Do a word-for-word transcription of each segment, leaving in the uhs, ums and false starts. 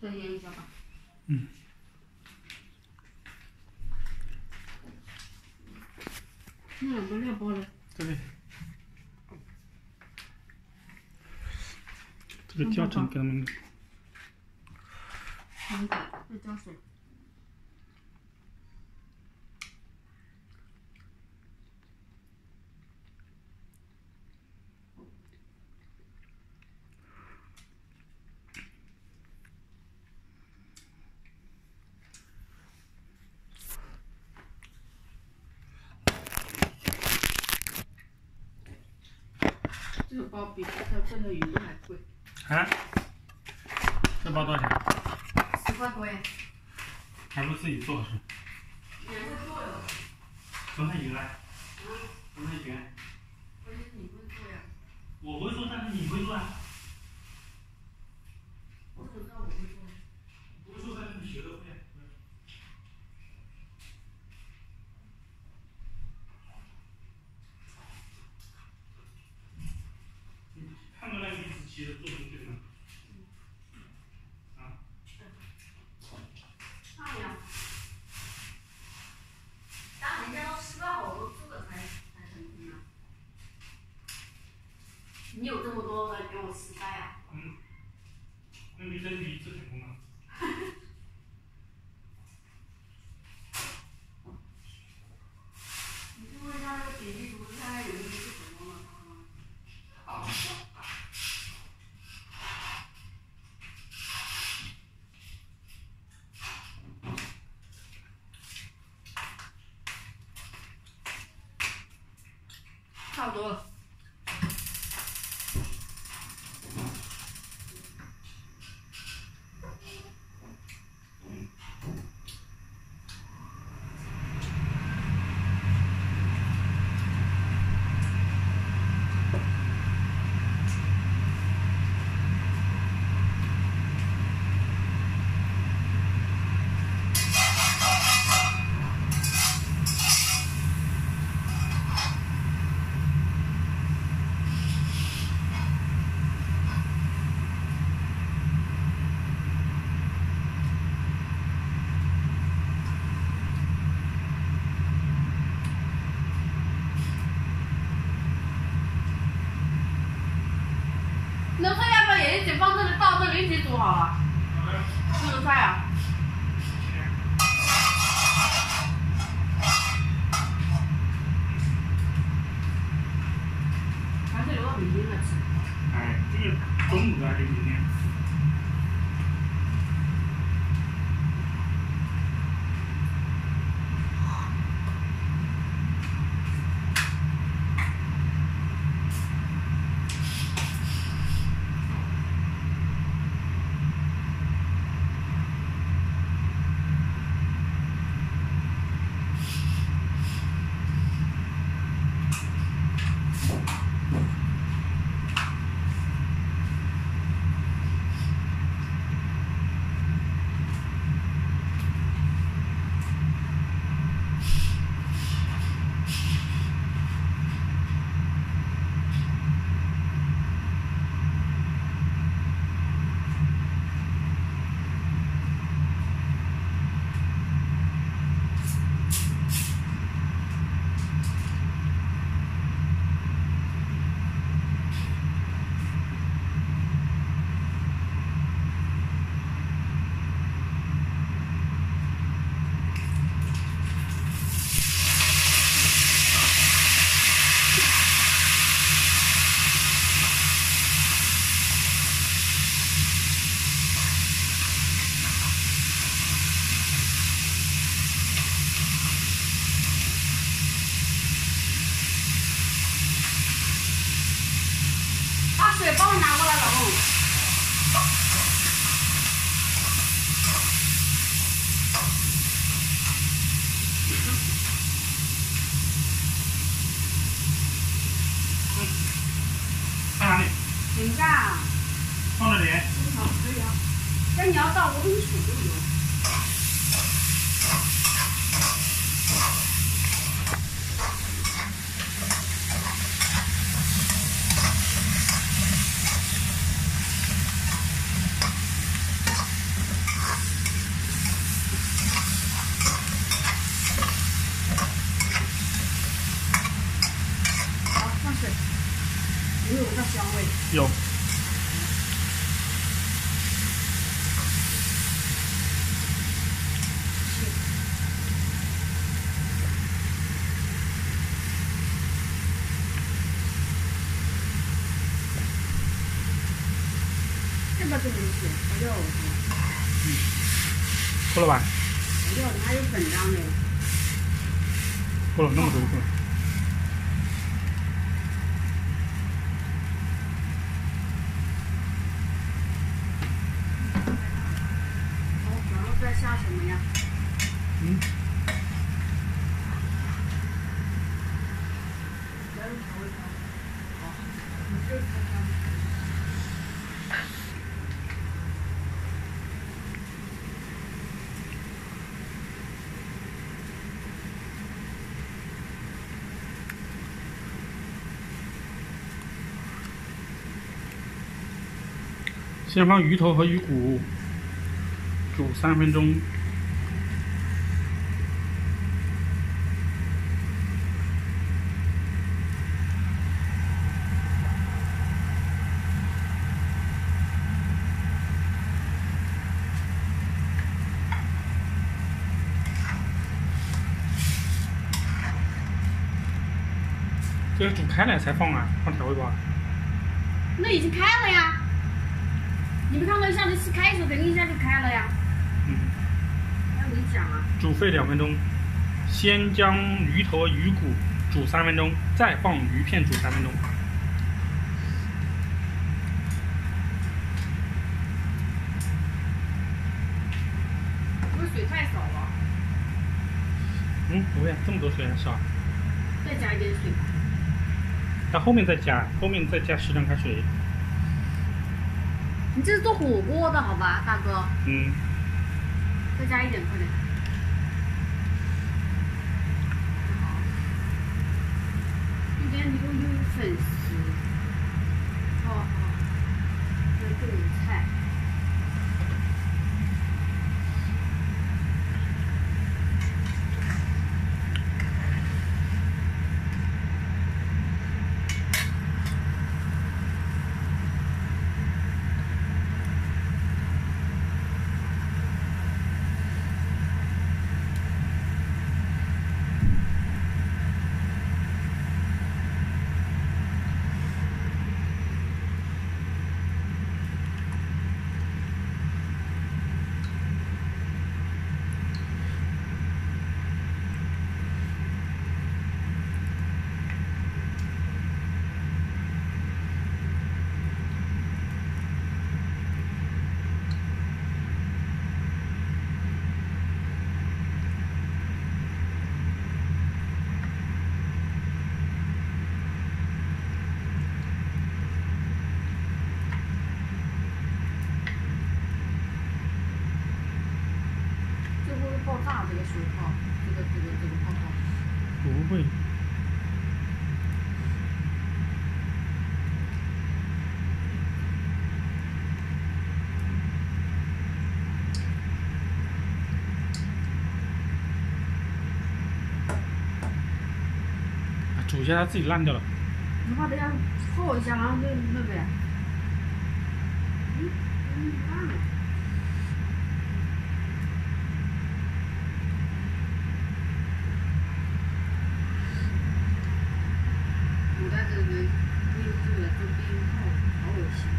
再腌一下吧。 嗯。 那两个料包呢？ 这里。这个调整给他们。 嗯，再加水。这个包比这个这个鱼都还贵。 啊？这包多少钱？ 十块多呀。 还不自己做是？ 也会做的。 怎么赢啊？ 嗯。 怎么赢？ 关键是你会做呀。 我会做，但是你会做啊。 我怎么知道我会做？ 不会做，但是你学的会。看到那个李子柒的做成这个。啊？ 漂亮。当人家都吃了好多次了才才成功呢。你有这么多的给我失败啊？ 嗯。那你真第一次成功了。 你去问一下那个比例图，看看有没有是成功了。好。差不多了。能菜要不要也一起放这里，到这里一起煮好了？这个菜啊。还是留到明天再吃。 哎，这个中午的还是明天？ 水帮我拿过来，老公。 放哪里？ 等一下。 放这里。 好，可以啊。但你要倒温水就行。 有没有闻到香味？ 有。 这么多东西，哎呦！ 嗯，够了吧？ 哎呦，还有粉张的。 够了，那么多就够了。 哦，然后再下什么呀？ 嗯。 加入调味料。好，你这个看。 先放鱼头和鱼骨，煮三分钟。这是煮开了才放啊，放调味包。 那已经开了呀。你没看到像这是开的时候，肯定一下就开了呀。 嗯。 要你讲啊。煮沸两分钟，先将鱼头和鱼骨煮三分钟，再放鱼片煮三分钟。 不是水太少了。 嗯，不会，这么多水还少。 再加一点水吧。 到后面再加，后面再加适量开水。 你这是做火锅的好吧，大哥？ 嗯。 再加一点，快点。好。这边你都有粉丝。好好。这个韭菜。爆炸这个水泡，这个这个这个泡泡。 不会。啊，煮一下它自己烂掉了。 你把等下泡一下，然后就那个呀。嗯，嗯，烂了。古代的人用这个做避孕套，好恶心。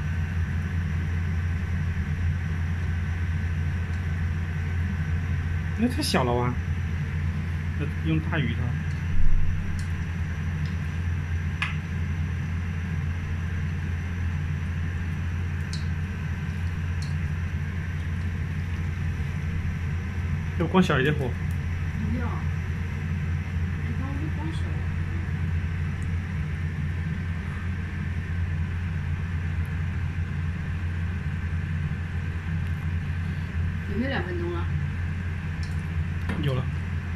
那太小了哇！要用大鱼头。要不光小一点火。 不要，你刚刚光小。有没有两分钟了？ 有了。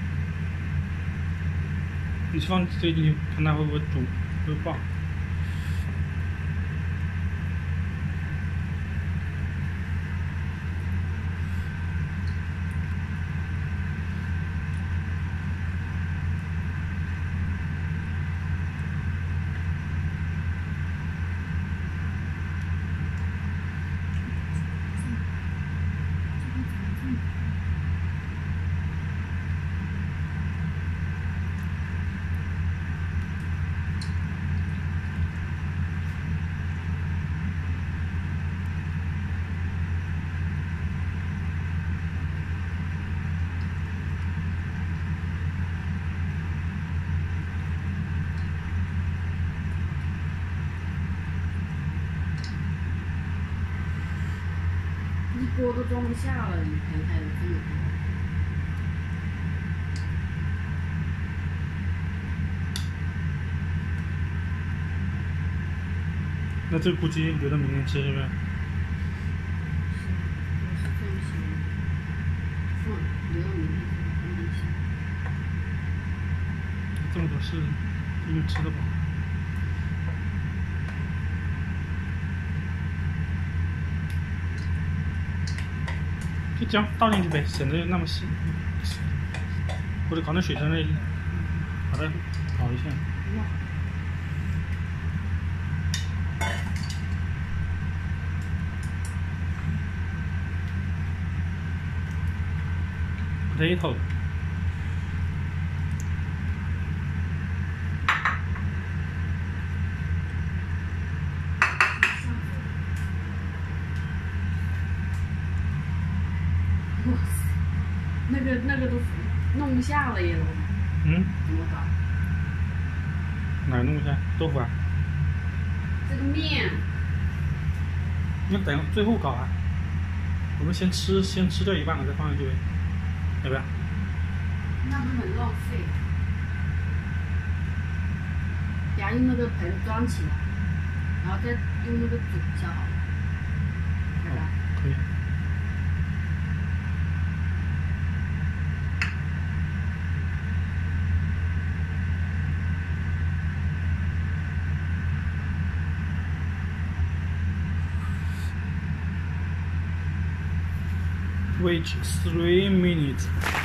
你放这进去，看它会不会煮，会爆。 锅都装不下了，你盆还有这么多。 那这估计留到明天吃是不是？ 是，我是这么想的。放留到明天吃，放冰箱。 这么多是因为吃得饱。这姜倒进去呗，省得那么细，或者搞点水在那里，把它搞一下。 哇。 potato。 哇塞，那个那个都弄不下了耶都。 嗯？ 怎么搞？ 哪儿弄不下？豆腐啊？ 这个面。 那等最后搞啊。我们先吃，先吃掉一半了，再放进去呗，要不要？ 那不是很浪费？等下用那个盆装起来，然后再用那个煮一下好了，对吧？ 可以。Wait three minutes.